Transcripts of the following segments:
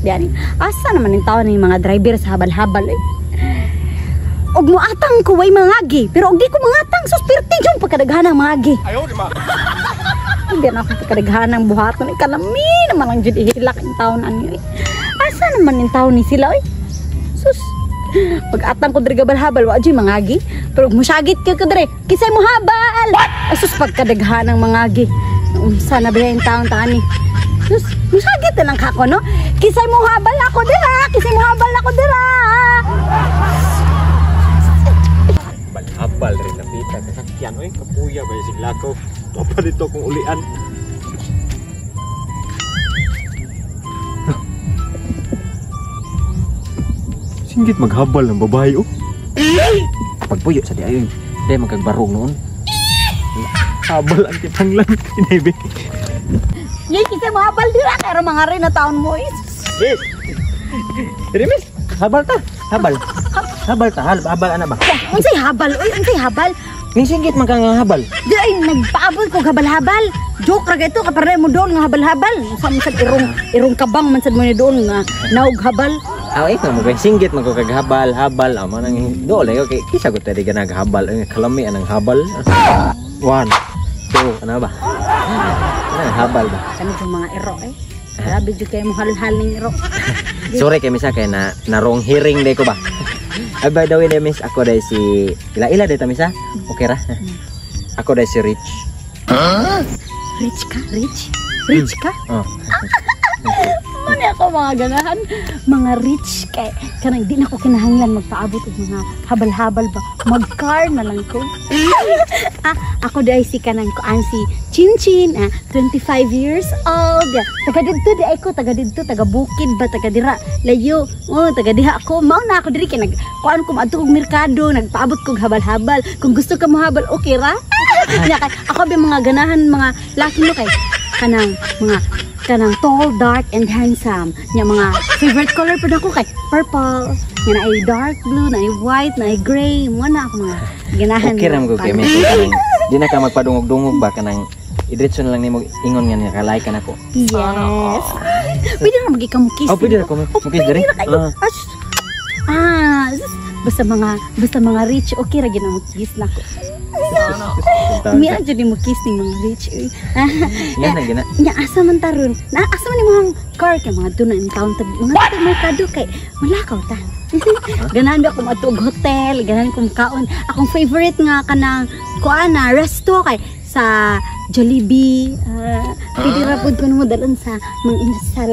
diyan. Asa naman yung tao ng mga driver sa habal-habal eh. Og muatang ko way mangagi, pero og di ko mangatang sus perting yung pagkadaghan ng mangagi. Ayaw di ma. Hindi na ako pagkadaghan ng buhaton, kalami naman ang jud ihilak ang taon ani. Asa naman yung taon ni sila oy? Sus. Pag-atang ko diri habal-habal wa jud mangagi, pero og musagit ka diri, kisay mo habal. Sus pagkadaghan ng mangagi. Unsa na ba yung taon tani? Sus, musagit na lang kako no? Kisay mo habal ako dira, kisay mo habal ako dira. Habal rin napita kasakyan oy kapuya ba si Lakaw to pa dito kung ulian. Singgit maghabal ng babae oh. Pagpuyo sa di ayon di magkagbarong noon. Habal ang tipanglan kinebe. Yay kisay mo habal dira pero mga rin na taon mo is. Yes. Miss, habal ta. Habal. Habal ta, habal ana ba? Unsay habal? Uy, unsay habal? Ning singgit man kang habal. Di ay nagpaabot ko habal-habal. Joke ra gito kapare mo doon nga habal-habal. Sa man sad irong kabang man sad mo ni doon nga naog habal. Aw ikaw mo kay singgit man ko kag habal amo nang dole okay kisa ko tadi ganag habal ang kalami anang habal. 1 2 ano ba? Anang habal ba? Kani yung mga ero eh. Grabe jud kay mo hal-hal ning ero. Sorry kay misa kay na wrong hearing day ko ba. Ay by the way miss ako day si ila day ta misa. Okay ra. Ako day si Rich. Huh? Rich ka? Rich ka? Oh. Mani ako mga ganahan, mga rich kay kanang di na ko kinahanglan magpaabot og mga habal-habal ba. Mag-car na lang ko. Ako day si kanang ko si Chinchin, 25 years old. Taga didto di ay ko, taga didto, taga Bukid ba, taga dira layo. Oh, taga diha ako. Mao na ako diri kay kuan ko adto og merkado, nagpaabot kog habal-habal. Kung gusto ka mo habal, okay ra? Ako ba mga ganahan mga laki mo kay kanang mga kanang tall, dark, and handsome. Nya mga favorite color pa ako kay purple. Nya na ay dark blue, na ay white, na ay gray. Mo na ako mga ganahan. Okay ram ko kay Miss. Di na ka magpadungog-dungog ba kanang idretso na lang nimo ingon nga kalay ka nako. Yes. Pwede na magikaw mo kiss. Oh, pwede na ko mo kiss diri. Basta mga rich okay ra gyud mo kiss nako. Miya jadi mo kiss ni mga rich. Yan na gina. Nya asa man taron? Na asa man imong car kay mga doon na encounter mga merkado kay malakaw ta. Ganahan ako matug hotel, ganahan kong kaon. Akong favorite nga kanang kuan na resto kay sa Jollibee. Pwede ra pud ko mo dalon sa mga inasal.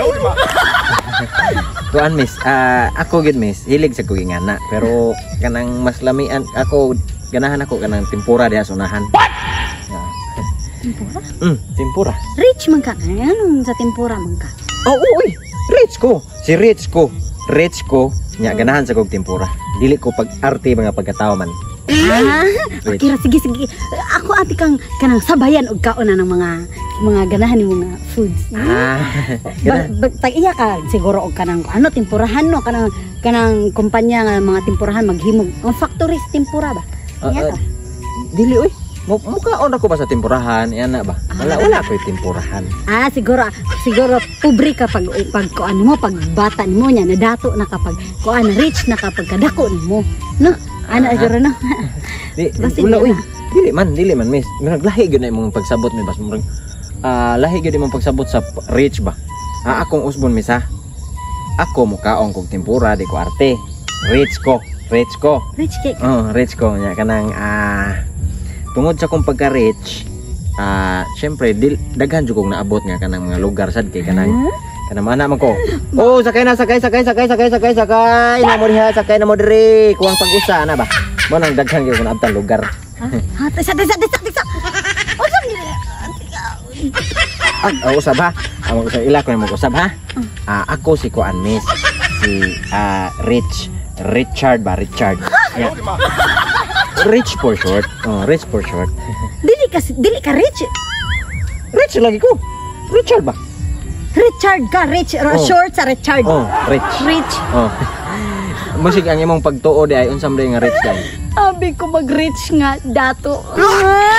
Kuan Miss, ako gid Miss, hilig sa cooking ana, pero kanang mas lamian ako ganahan ako kanang tempura diha sa unahan. Tempura? Tempura. Rich man ka. Anong sa tempura man ka? Oh, uy. Rich ko. Si Rich ko. Rich ko. Nya ganahan sa kog tempura. Dili ko pag-arte mga pagkatao man. Okay ra sige. Ako ati kang kanang sabayan og kaon na ng mga ganahan ni mga foods. Tag iya ka siguro og kanang ano tempurahan no kanang kumpanya nga mga tempurahan maghimog. Ang factory sa tempura ba? Dili oy. Mukaon ako ba sa tempurahan? Yan na ba? Wala ko yung tempurahan. Siguro pobre ka pag kuan mo, pag bata mo niya, nadato na kapag kuan rich na kapag kadako mo. No? Ana siguro no. Wala uy. Dili man miss. Naglahi gyud na imong pagsabot mi bas murag. Lahi gyud imong pagsabot sa rich ba. Akong usbon miss ha. Ako mukaon kog tempura di ko arte. Rich ko. Rich cake. Rich ko nya kanang tungod sa kong pagka-rich, syempre daghan jud kong naabot nga kanang mga lugar sad kay kanang mana man ko. Oh, sakay na mo diha, sakay na mo diri. Kuwang pag-usa na ba? Mo nang daghan gyud ko naabtan lugar. Tisa. Usab ha. Amo sa ila ko mo usab ha. Ako si Kuan Miss, si Richard. Yeah. Rich for short. Rich for short. Dili ka rich. Rich lagi ko. Richard ba? Richard ka, rich. Short sa Richard. Rich. Musik ang imong pagtuo di ay unsam nga rich kay. Abi ko mag-rich nga dato.